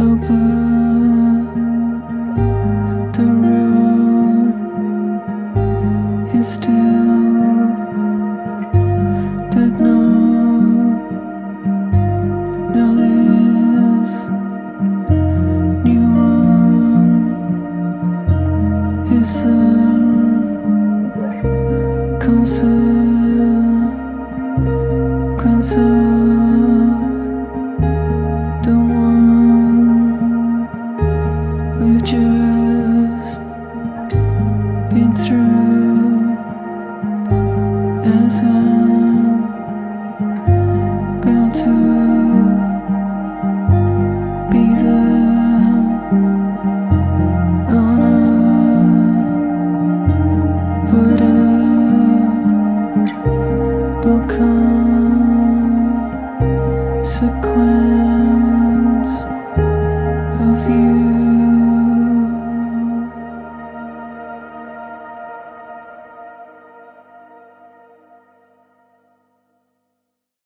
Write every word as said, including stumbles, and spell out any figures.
over the road is still that note. Now this new one is the consequence of the one we've just been through. As I'm bound to be the unavoidable consequence.